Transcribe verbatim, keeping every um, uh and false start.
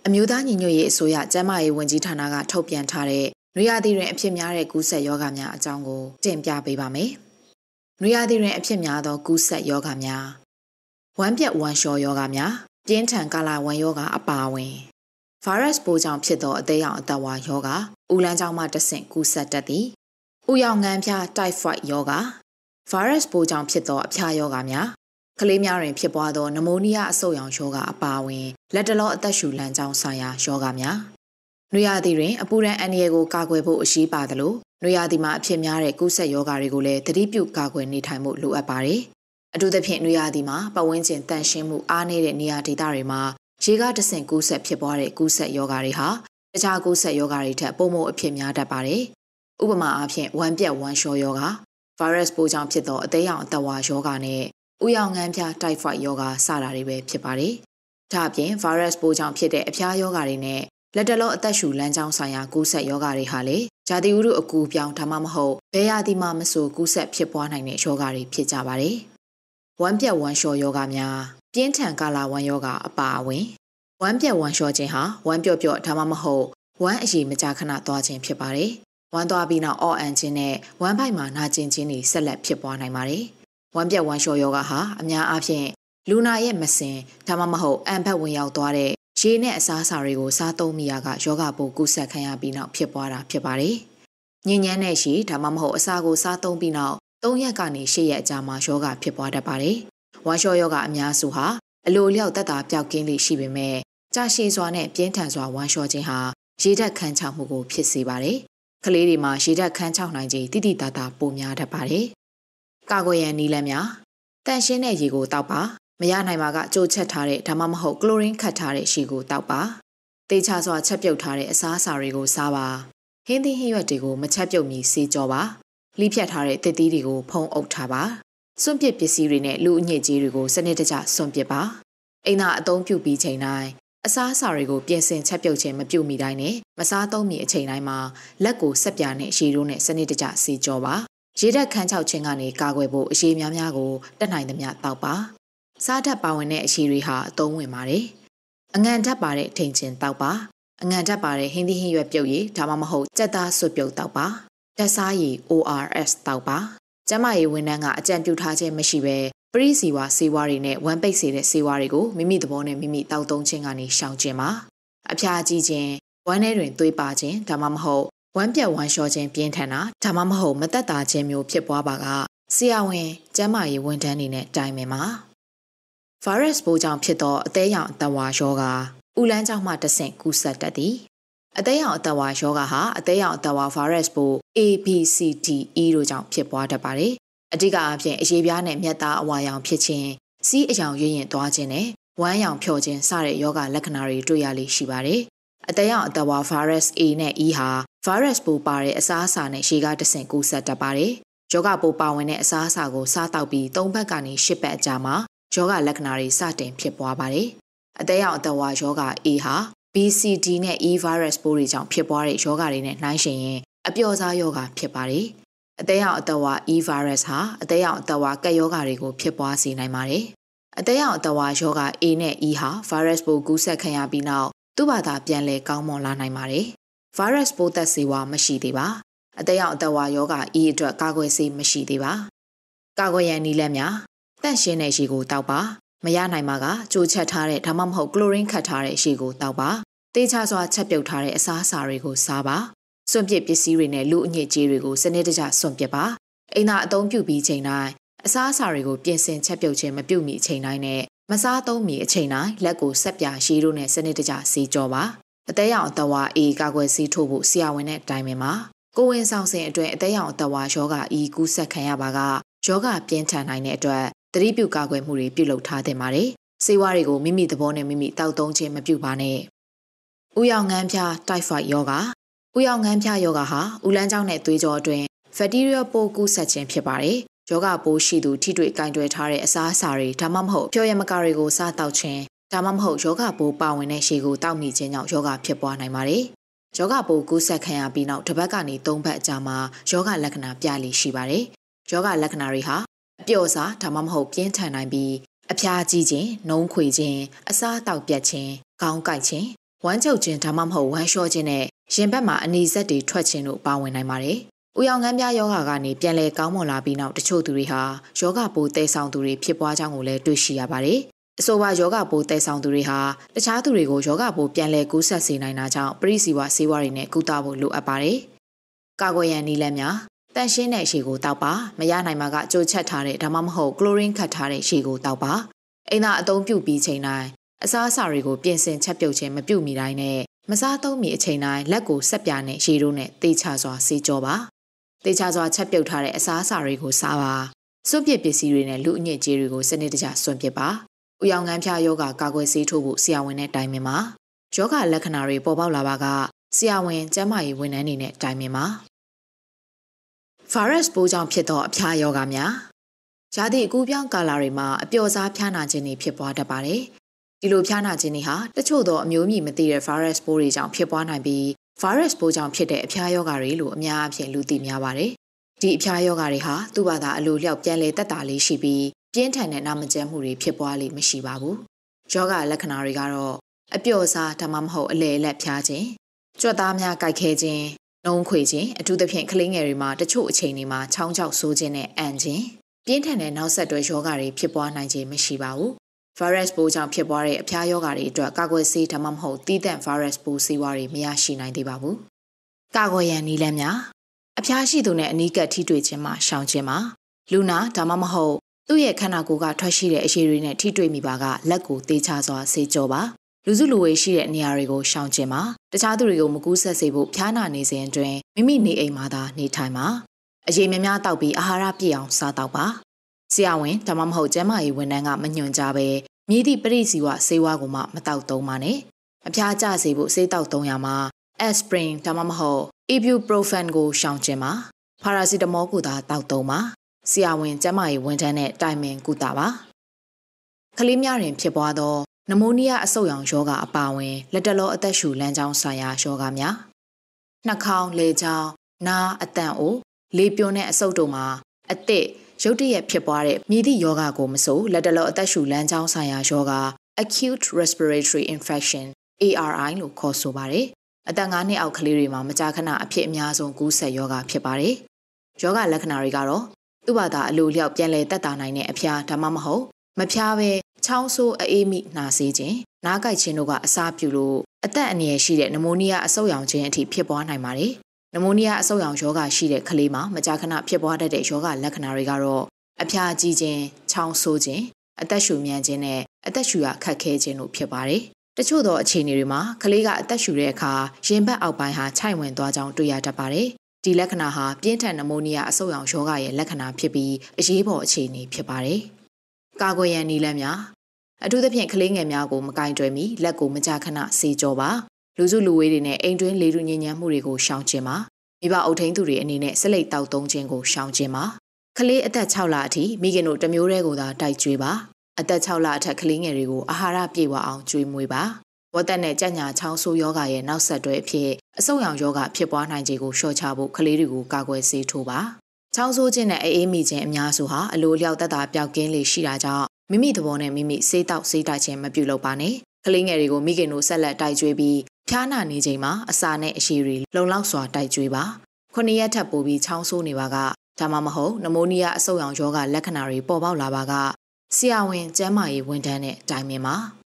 အမျိုးသားညီညွတ်ရေးအစိုးရကျန်းမာရေးဝန်ကြီးဌာနကထုတ်ပြန်ထားတဲ့နွေရာသီတွင်အဖြစ်များတဲ့ကူးစက်ရောဂါများအကြောင်းကိုတင်ပြပေးပါမယ်။နွေရာသီတွင်အဖြစ်များသောကူးစက်ရောဂါများဝမ်းပြက်ဝမ်းလျှောရောဂါများပြင်းထန်ကာလဝမ်းရောဂါအပါအဝင်ဗိုင်းရပ်စ်ပိုးကြောင့်ဖြစ်သောအသေးရောင်အသက်ဝါရောဂါဥလန်းကြောင့်မှတဆင့်ကူးစက်တတ်သည်။ဥယောင်ငန်းဖျားတိုက်ဖွိုက်ရောဂါဗိုင်းရပ်စ်ပိုးကြောင့်ဖြစ်သောအဖျားရောဂါများကလေးများတွင်ဖြစ်ပွားသောနမိုးနီးယားအဆုတ်ရောင်ရောဂါအပါအဝင်လက်တလောအသက်ရှူလမ်းကြောင်းဆိုင်ရာရောဂါများနွေရာသီတွင်အပူဒဏ်အန္တရာယ်ကိုကာကွယ်ဖို့အရေးပါသလိုနွေရာသီမှာအဖြစ်များတဲ့ကူးစက်ရောဂါတွေကိုလည်းသတိပြုကာကွယ်နေထိုင်မှုလိုအပ်ပါတယ်။အထူးသဖြင့်နွေရာသီမှာပတ်ဝန်းကျင်တန့်ရှင်းမှုအားနည်းတဲ့နေရာဒေသတွေမှာရေကတဆင့်ကူးစက်ဖြစ်ပွားတဲ့ကူးစက်ရောဂါတွေဟာတခြားကူးစက်ရောဂါတွေထက်ပိုမိုအဖြစ်များတတ်ပါတယ်။ဥပမာအားဖြင့်ဝမ်းပြက်ဝမ်းလျှောရောဂါဗိုင်းရပ်စ်ပိုးကြောင့်ဖြစ်သောအသေးရောင်အသက်ဝါရောဂါနဲ့ဥယောင်ငန်းဖျားတိုက်ဖွိုက်ရောဂါစတာတွေပဲဖြစ်ပါတယ်။ဒါ့အပြင်ဗိုင်းရပ်စ်ပိုးကြောင့်ဖြစ်တဲ့အဖျားရောဂါတွေနဲ့လက်တလောအသက်ရှူလမ်းကြောင်းဆိုင်ရာကူးစက်ရောဂါတွေဟာလေဂျာတိဥတုအကူပြောင်းဒါမှမဟုတ်ဘယ်ရာသီမှမဆိုကူးစက်ဖြစ်ပွားနိုင်တဲ့ရောဂါတွေဖြစ်ကြပါတယ်။ဝမ်းပြက်ဝမ်းလျှောရောဂါများပြင်းထန်ကာလဝမ်းရောဂါအပါအဝင်ဝမ်းပြက်ဝမ်းလျှောခြင်းဟာဝမ်းပြော့ပြော့ဒါမှမဟုတ်ဝမ်းအရည်မကြာခဏသွားခြင်းဖြစ်ပါတယ်။ဝမ်းသွားပြီးနောက်အော့အန်ခြင်းနဲ့ဝမ်းပိုက်မှာနာကျင်ခြင်းတွေဆက်လက်ဖြစ်ပွားနိုင်ပါတယ်။ဝမ်းပြက်ဝမ်းလျှောရောဂါဟာအများအားဖြင့်လူနာရဲ့မစင်ဒါမှမဟုတ်အန်ဖက်ဝင်ရောက်သွားတဲ့ရေနဲ့အစားအစာတွေကိုစားသုံးမိရာကယောဂပိုးကူးစက်ခံရပြီးနောက်ဖြစ်ပွားတာဖြစ်ပါတယ်။ညဉ့်ညမ်းတဲ့ရှိဒါမှမဟုတ်အစာကိုစားသုံးပြီးနောက်သုံးရက်ကနေရှစ်ရက်အကြာမှာယောဂဖြစ်ပွားတတ်ပါတယ်။ဝမ်းလျှောယောဂအများစုဟာအလိုလျောက်သက်သာပျောက်ကင်းလေရှိပေမဲ့ကြာရှည်စွာနဲ့ပြင်းထန်စွာဝမ်းလျှောခြင်းဟာရေဓာတ်ခန်းချောက်မှုကိုဖြစ်စေပါတယ်။ကလေးတွေမှာရေဓာတ်ခန်းချောက်နိုင်ခြင်းတိတိတသာပိုများတတ်ပါတယ်။ကာကွယ်ရန်နည်းလမ်းများတန့်ရှင်းတဲ့ရေကိုတောက်ပါမရနိုင်ပါကကြိုချက်ထားတဲ့ဒါမှမဟုတ်ကလိုရင်းခတ်ထားတဲ့ရှီကိုတောက်ပါတေချာစွာချက်ပြုတ်ထားတဲ့အစားအစာတွေကိုစားပါဟင်းသီးဟင်းရွက်တွေကိုမချက်ပြုတ်မီစေးကြောပါလှိဖြတ်ထားတဲ့သစ်သီးတွေကိုဖုံးအုပ်ထားပါစွန့်ပစ်ပစ္စည်းတွေနဲ့လူအညစ်အကြေးတွေကိုစနစ်တကျစွန့်ပစ်ပါအိမ်သာအသုံးပြုပြီးချိန်တိုင်းအစားအစာတွေကိုပြင်ဆင်ချက်ပြုတ်ခြင်းမပြုတ်မိတိုင်းနဲ့မစားသုံးမီအချိန်တိုင်းမှာလက်ကိုဆက်ပြာနဲ့ရေတို့နဲ့စနစ်တကျစေးကြောပါရေဓာတ်ခန်းချောက်ခြင်းကနေကာကွယ်ဖို့အရေးများများကိုတက်နိုင်သမျှတောက်ပါစားဓာတ်ပါဝင်တဲ့အရှည်တွေဟာအသုံးဝင်ပါတယ်။အငံဓာတ်ပါတဲ့ထိန်ချင်းတောက်ပါ။အငံဓာတ်ပါတဲ့ဟင်းသီးဟင်းရွက်ပြုတ်ရည်ဒါမှမဟုတ်ကြက်သားဆွပြုတ်တောက်ပါ။တက်စားရည် O R S တောက်ပါ။ကျန်းမာရေးဝန်ထမ်းကအကြံပြုထားခြင်းမရှိဘဲပရိစီဝါဆေးဝါးတွေနဲ့ဝမ်းပိတ်စေတဲ့ဆေးဝါးတွေကိုမိမိသဘောနဲ့မိမိတောက်သုံးခြင်းကနေရှောင်ခြင်းပါ။အဖျားကြီးခြင်းဝမ်းထဲတွင်သွေးပါခြင်းဒါမှမဟုတ်ဝမ်းပြက်ဝမ်းလျှောခြင်းပြင်းထန်တာဒါမှမဟုတ်မသက်သာခြင်းမျိုးဖြစ်ပွားပါကဆရာဝန်ကျန်းမာရေးဝန်ထမ်းတွေနဲ့တိုင်ပင်ပါဗိုင်းရပ်စ်ပိုးကြောင့်ဖြစ်သောအသေးရောင်အသက်ဝါရောဂါဥလန်းကြောင့်မှတဆင့်ကူးစက်တတ်သည်အသေးရောင်အသက်ဝါရောဂါဟာအသေးရောင်အသက်ဝါဗိုင်းရပ်စ်ပိုး A B C D E တို့ကြောင့်ဖြစ်ပွားတတ်ပါတယ်အဓိကအဖြစ်အရေပြားနဲ့မျက်သားအဝါရောင်ဖြစ်ခြင်းစီးအယောင်ရရင်သွားခြင်းနဲ့ဝမ်းရောင်ဖြောခြင်းစတဲ့ရောဂါလက္ခဏာတွေတွေ့ရလေရှိပါတယ်အသေးရောင်အသက်ဝါဗိုင်းရပ်စ် A နဲ့ E ဟာဗိုင်းရပ်စ်ပိုးပါတဲ့အစားအစာနဲ့ရေကတဆင့်ကူးစက်တတ်ပါတယ်ယောဂပိုးပါဝင်တဲ့အစားအစာကိုစားတောက်ပြီးသုံးဘက်ကနေရှစ်ဘက်အကြာမှာယောဂလက္ခဏာတွေစတင်ဖြစ်ပွားပါတယ်။အသက်ရောင်အသက်ဝါယောဂ A ဟာ B C D နဲ့ E virus ပိုးတွေကြောင့်ဖြစ်ပွားတဲ့ယောဂတွေနဲ့နှိုင်းယှဉ်ရင်အပျော့စားယောဂဖြစ်ပါတယ်။အသက်ရောင်အသက်ဝါ E virus ဟာအသက်ရောင်အသက်ဝါကပ်ယောဂတွေကိုဖြစ်ပွားစေနိုင်ပါတယ်။အသက်ရောင်အသက်ဝါယောဂ A နဲ့ E ဟာ virus ပိုးကူးစက်ခံရပြီးနောက်သူ့ဘာသာပြန်လည်ကောင်းမွန်လာနိုင်ပါတယ်။ virus ပိုးသက်ဆေးဝါးမရှိသေးပါ။အသက်ရောင်အသက်ဝါယောဂ E အတွက်ကာကွယ်ဆေးမရှိသေးပါ။ကာကွယ်ရန်နည်းလမ်းများတန့်ရှင်းတဲ့ရေကိုတောက်ပါမရနိုင်ပါကကြိုချက်ထားတဲ့ဒါမှမဟုတ်ကလိုရင်းခတ်ထားတဲ့ရေကိုတောက်ပါတေချာစွာချက်ပြုတ်ထားတဲ့အစားအစာတွေကိုစားပါစွန့်ပစ်ပစ္စည်းတွေနဲ့လူအညစ်အကြေးတွေကိုစနစ်တကျစွန့်ပစ်ပါအိမ်သာအသုံးပြုပြီးချိန်တိုင်းအစားအစာတွေကိုပြင်ဆင်ချက်ပြုတ်ခြင်းမပြုတ်မီအချိန်တိုင်းနဲ့မစားသုံးမီအချိန်တိုင်းလက်ကိုဆက်ပြာရေတို့နဲ့စနစ်တကျဆေးကြောပါအသက်ရောင်အသက်ဝါ A ကာကွယ်ဆေးထိုးဖို့ဆရာဝန်နဲ့တိုင်ပင်ပါကိုဝင်ဆောင်စဉ်အတွင်းအသက်ရောင်အသက်ဝါယောဂ E ကူးစက်ခံရပါကယောဂပြင်းထန်နိုင်တဲ့အတွက်သတိပြုကာကွယ်မှုတွေပြုလုပ်ထားသင့်ပါတယ်။ဆေးဝါးတွေကိုမိမိသဘောနဲ့မိမိတောက်သုံးခြင်းမပြုပါနဲ့။ဥယောင်ငန်းဖျားတိုက်ဖွိုက်ယောဂဥယောင်ငန်းဖျားယောဂဟာဥလန်းကြောင်းနဲ့သွေးကြောအတွင်းဘက်တီးရီးယားပိုးကူးစက်ခြင်းဖြစ်ပါတယ်။ယောဂပိုးရှိသူထိတွေ့ကင်တွယ်ထားတဲ့အစားအစာတွေဒါမှမဟုတ်ဖြောရမကာတွေကိုစားတောက်ခြင်းဒါမှမဟုတ်ယောဂပိုးပါဝင်တဲ့ရှေကိုတောက်မိခြင်းကြောင့်ယောဂဖြစ်ပွားနိုင်ပါတယ်။ယောဂပိုးကူးစက်ခံရပြီးနောက်တစ်ပတ်ကနေသုံးပတ်အကြာမှာယောဂလက္ခဏာပြလိရှိပါတယ်။ယောဂလက္ခဏာတွေဟာအပျော့စားဒါမှမဟုတ်ပြင်းထန်နိုင်ပြီးအဖျားကြီးခြင်းနှုံးခွေခြင်းအစားတောက်ပြတ်ခြင်းခေါင်းကိုက်ခြင်းဝမ်းချုပ်ခြင်းဒါမှမဟုတ်ဝမ်းလျှောခြင်းနဲ့ရင်ဘတ်မှာအနီစက်တွေထွက်ခြင်းတို့ပါဝင်နိုင်ပါတယ်။ဥယောင်ငန်းပြားယောဂကနေပြန်လည်ကောင်းမွန်လာပြီးနောက်တချို့သူတွေဟာယောဂပိုးတည်ဆောင်သူတွေဖြစ်ပွားကြောင်းကိုလည်းတွေ့ရှိရပါတယ်။အဆိုပါယောဂပိုးတည်ဆောင်သူတွေဟာတခြားသူတွေကိုယောဂပိုးပြန်လည်ကူးစက်စေနိုင်တာကြောင့်ပရိစီဝဆေးဝါးတွေနဲ့ကုသဖို့လိုအပ်ပါတယ်။ကာကွယ်ရန်နည်းလမ်းများတန့်ရှင်းတဲ့ရေကိုတောက်ပါမရနိုင်မှာကကြိုချက်ထားတဲ့ဒါမှမဟုတ်ကလိုရင်းခတ်ထားတဲ့ရေကိုတောက်ပါအိမ်သာအသုံးပြုပြီးချိန်တိုင်းအစားအစာတွေကိုပြင်ဆင်ချက်ပြုတ်ခြင်းမပြုတ်မိတိုင်းနဲ့မစားသုံးမီအချိန်တိုင်းလက်ကိုဆက်ပြနဲ့ရေတို့နဲ့တေချစွာဆေးကြောပါတေချစွာချက်ပြုတ်ထားတဲ့အစားအစာတွေကိုစားပါစွန့်ပစ်ပစ္စည်းတွေနဲ့လူအညစ်အကြေးတွေကိုစနစ်တကျစွန့်ပစ်ပါဥယောင်ငန်းဖျားယောဂကာကွယ်ဆေးထိုးဖို့ဆရာဝန်နဲ့တိုင်ပင်ပါယောဂလက္ခဏာတွေပေါ်ပေါက်လာပါကဆရာဝန်ကျန်းမာရေးဝန်ထမ်းတွေနဲ့တိုင်ပင်ပါvirus ပိုးကြောင့်ဖြစ်သောအဖျားယောဂများရာသီအကူးပြောင်းကာလတွေမှာအပျော်စားဖျားနာခြင်းတွေဖြစ်ပွားတတ်ပါတယ်ဒီလိုဖျားနာခြင်းတွေဟာတချို့သောအမျိုးအမည်မသိတဲ့ virus ပိုးတွေကြောင့်ဖြစ်ပွားနိုင်ပြီး virus ပိုးကြောင့်ဖြစ်တဲ့အဖျားယောဂတွေလို့အများအပြားလူသိများပါတယ်ဒီအဖျားယောဂတွေဟာသူ့ဘာသာအလိုလျောက်ပြန်လည်တက်တာလေးရှိပြီးပြင်းထန်တဲ့နာမကျန်းမှုတွေဖြစ်ပွားလိမ့်မရှိပါဘူးယောဂလက္ခဏာတွေကတော့အပျော်စားဒါမှမဟုတ်အလေအလတ်ဖျားခြင်းကြွက်သားများကြိုက်ခဲခြင်းနှုံးခွေခြင်းအထူးသဖြင့်ကလေးငယ်တွေမှာတချို့အချိန်တွေမှာချောင်းချောက်ဆိုးခြင်းနဲ့အန်ခြင်းပြင်းထန်တဲ့နောက်ဆက်တွဲယောဂတွေဖြစ်ပွားနိုင်ခြင်းမရှိပါဘူး virus ပိုးကြောင့်ဖြစ်ပွားတဲ့အဖျားယောဂတွေအတွက်ကာကွယ်ဆေးဒါမှမဟုတ်တီးသန့် virus ပိုးဆေးဝါးတွေမရရှိနိုင်သေးပါဘူးကာကွယ်ရန်နည်းလမ်းများအဖျားရှိသူနဲ့အနီးကပ်ထိတွေ့ခြင်းမှာရှောင်ခြင်းမှာလူနာဒါမှမဟုတ်သူ့ရဲ့ခန္ဓာကိုယ်ကထွက်ရှိတဲ့အရည်တွေနဲ့ထိတွေ့မိပါကလက်ကိုတေချာစွာဆေးကြောပါလူစုလူဝေးရှိတဲ့နေရာတွေကိုရှောင်ကျဉ်ပါတခြားသူတွေကိုမကူးဆက်စေဖို့ဖျားနာနေစဉ်အတွင်းမိမိနေအိမ်မှာသာနေထိုင်ပါအရေးများများတောက်ပြီးအာဟာရပြည့်အောင်စားတောက်ပါဆရာဝန်ဒါမှမဟုတ်ကျန်းမာရေးဝန်ထမ်းကမညွှန်ကြားပဲမြည်သည့်ပရိစီဝဆေးဝါးကိုမှမတောက်သုံးပါနဲ့အဖျားကျစေဖို့ဆေးတောက်သုံးရမှာ aspirin ဒါမှမဟုတ် ibuprofen ကိုရှောင်ကျဉ်ပါ paracetamol ကိုသာတောက်သုံးပါဆရာဝန်ကျန်းမာရေးဝန်ထမ်းနဲ့တိုင်ပင်ကုသပါကလေးများတွင်ဖြစ်ပွားသောနမိုးနီးယားအဆုတ်ရောင်ယောဂအပါအဝင်လက်တလောအသက်ရှူလမ်းကြောင်းဆိုင်ရာယောဂများနှာခေါင်းလေချောင်းနားအတန်အိုလေပြွန်းတဲ့အဆုတ်တို့မှာအသည့်ရုတ်တရက်ဖြစ်ပွားတဲ့မြည်သည့်ယောဂကိုမဆိုလက်တလောအသက်ရှူလမ်းကြောင်းဆိုင်ရာယောဂ acute respiratory infection A R I လို့ခေါ်ဆိုပါတယ်အသက်ငါးနှစ်အောက်ကလေးတွေမှာမကြာခဏအဖြစ်အများဆုံးကူးစက်ယောဂဖြစ်ပါတယ်ယောဂလက္ခဏာတွေကတော့သူ့ဘာသာအလိုလျောက်ပြန်လည်တက်တာနိုင်တဲ့အဖျားဒါမှမဟုတ်မဖျားပဲချောင်းဆိုးအေးမိနှာစေးခြင်းနားကိုက်ခြင်းတို့ကအစားပြုလို့အသက်အန္တရာယ်ရှိတဲ့နမိုးနီးယားအဆုတ်ရောင်ခြင်းအထိဖြစ်ပွားနိုင်ပါတယ်နမိုးနီးယားအဆုတ်ရောင်ယောဂရှိတဲ့ကလေးမှာမကြာခဏဖြစ်ပွားတတ်တဲ့ယောဂလက္ခဏာတွေကတော့အဖျားကြီးခြင်းချောင်းဆိုးခြင်းအသက်ရှူမြန်ခြင်းနဲ့အသက်ရှူရခက်ခဲခြင်းတို့ဖြစ်ပါတယ်တချို့သောအခြေအနေတွေမှာကလေးကအသက်ရှူတဲ့အခါရင်ဘတ်အောက်ပိုင်းဟာခြိုက်ဝင်သွားကြောင်းတွေ့ရတတ်ပါတယ်ဒီလက္ခဏာဟာပြင်းထန်နမိုးနီးယားအဆုတ်ရောင်ယောဂရဲ့လက္ခဏာဖြစ်ပြီးအရေးပေါ်အခြေအနေဖြစ်ပါတယ်ကာကွယ်ရန်နည်းလမ်းများအထူးသဖြင့်ကလေးငယ်များကိုမကင်တွယ်မီလက်ကိုမကြာခဏဆေးကြောပါလူစုလူဝေးတွေနဲ့အိမ်တွင်းလေထုညဉ့်ညမ်းမှုတွေကိုရှောင်ကျဉ်ပါမိဘအုပ်ထိန်းသူတွေအနေနဲ့ဆက်လက်တောက်သုံးခြင်းကိုရှောင်ကျဉ်ပါကလေးအသက်၆လအထိမိခင်တို့တစ်မျိုးတည်းကိုသာတိုက်ကျွေးပါအသက်၆လအထက်ကလေးငယ်တွေကိုအာဟာရပြည့်ဝအောင်ကျွေးမွေးပါဝတ်သက်နဲ့ကြက်ညာချောင်းဆိုးယောဂရဲ့နောက်ဆက်တွဲအဖြစ်အဆုတ်ရောင်ယောဂဖြစ်ပွားနိုင်ခြေကိုလျှော့ချဖို့ကလေးတွေကိုကာကွယ်ဆေးထိုးပါချောင်းဆိုးခြင်းနဲ့အေးမိခြင်းအများစုဟာအလိုလျောက်သက်သာပျောက်ကင်းလေရှိတာကြောင့်မိမိသဘောနဲ့မိမိဆေးတောက်ဆေးတိုက်ခြင်းမပြုလုပ်ပါနဲ့ကလေးငယ်တွေကိုမိခင်တို့ဆက်လက်တိုက်ကျွေးပြီးဖျားနာနေချိန်မှာအစာနဲ့အရည်တွေလုံလောက်စွာတိုက်ကျွေးပါခုနှစ်ရက်ထပ်ပိုးပြီးချောင်းဆိုးနေပါကဒါမှမဟုတ်နမိုးနီးယားအဆုတ်ရောင်ယောဂလက္ခဏာတွေပေါ်ပေါက်လာပါကဆရာဝန်ကျန်းမာရေးဝန်ထမ်းနဲ့တိုင်ပင်ပါ